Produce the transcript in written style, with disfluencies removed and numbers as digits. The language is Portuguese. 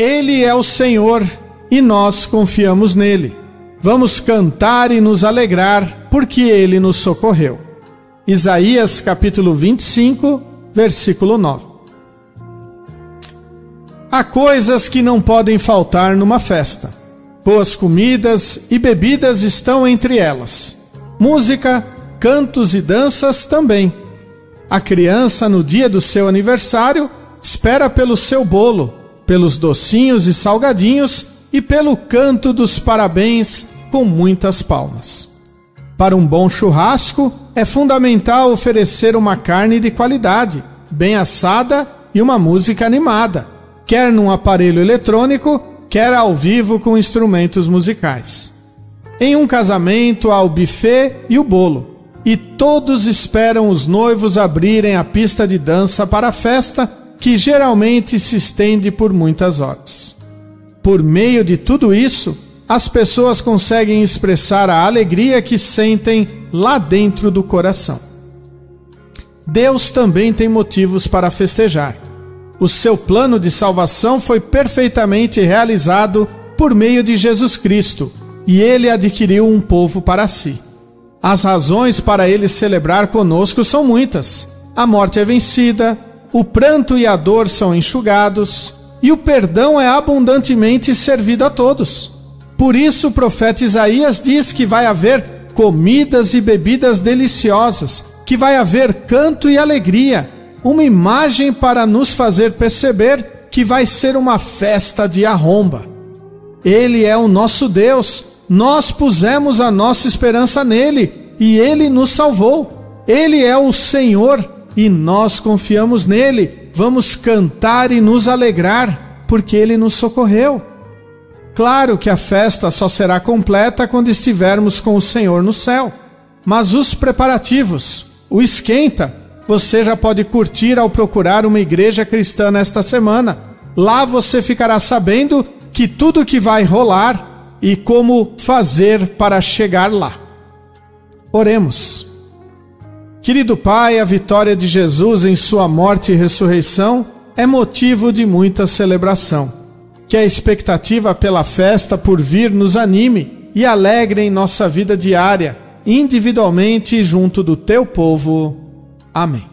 Ele é o Senhor e nós confiamos nele. Vamos cantar e nos alegrar, porque ele nos socorreu. Isaías capítulo 25, versículo 9. Há coisas que não podem faltar numa festa. Boas comidas e bebidas estão entre elas. Música, cantos e danças também. A criança, no dia do seu aniversário, espera pelo seu bolo, pelos docinhos e salgadinhos e pelo canto dos parabéns com muitas palmas. Para um bom churrasco, é fundamental oferecer uma carne de qualidade, bem assada e uma música animada, quer num aparelho eletrônico, quer ao vivo com instrumentos musicais. Em um casamento há o buffet e o bolo, e todos esperam os noivos abrirem a pista de dança para a festa, que geralmente se estende por muitas horas. Por meio de tudo isso, as pessoas conseguem expressar a alegria que sentem lá dentro do coração. Deus também tem motivos para festejar. O seu plano de salvação foi perfeitamente realizado por meio de Jesus Cristo, e ele adquiriu um povo para si. As razões para ele celebrar conosco são muitas. A morte é vencida, o pranto e a dor são enxugados, e o perdão é abundantemente servido a todos. Por isso o profeta Isaías diz que vai haver comidas e bebidas deliciosas, que vai haver canto e alegria, uma imagem para nos fazer perceber que vai ser uma festa de arromba. Ele é o nosso Deus, nós pusemos a nossa esperança nele e ele nos salvou. Ele é o Senhor e nós confiamos nele. Vamos cantar e nos alegrar, porque ele nos socorreu. Claro que a festa só será completa quando estivermos com o Senhor no céu. Mas os preparativos, o esquenta, você já pode curtir ao procurar uma igreja cristã nesta semana. Lá você ficará sabendo que tudo que vai rolar e como fazer para chegar lá. Oremos. Querido Pai, a vitória de Jesus em sua morte e ressurreição é motivo de muita celebração. Que a expectativa pela festa por vir nos anime e alegre em nossa vida diária, individualmente e junto do teu povo. Amém.